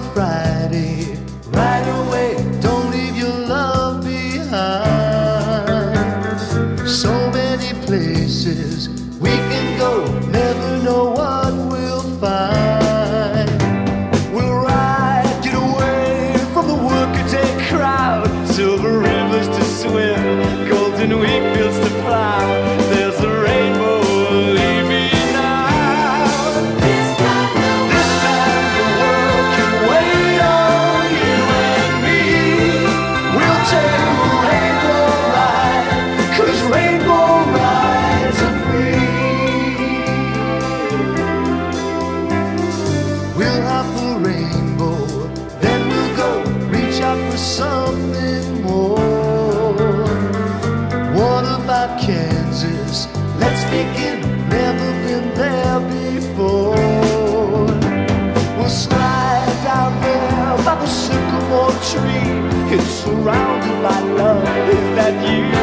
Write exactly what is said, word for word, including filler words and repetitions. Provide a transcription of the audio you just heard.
Friday. Right away, don't leave your love behind. So many places we can go, never know what we'll find. We'll ride, get away from the workaday crowd. Silver rivers to swim, golden wheat fields to plow. There's a rainbow, leave me now. This time the world, this time the world can wait on you and me. We'll take a rainbow ride, 'cause rainbow rides are free. We'll hop a rainbow, then we'll go reach out for something more. What about Kansas? Let's begin, never been there before. We'll slide down there by the sycamore tree. It's surrounded by love, is that you?